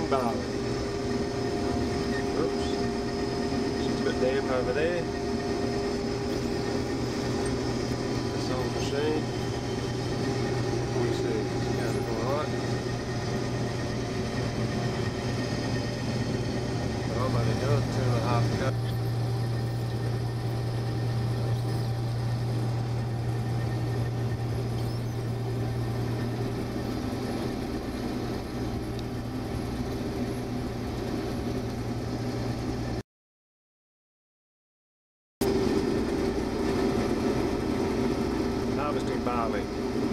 harvesting barley. Oops. It's a bit damp over there. This old machine. Let me see if it's going alright. I'm only doing 2.5 cups. Harvesting barley.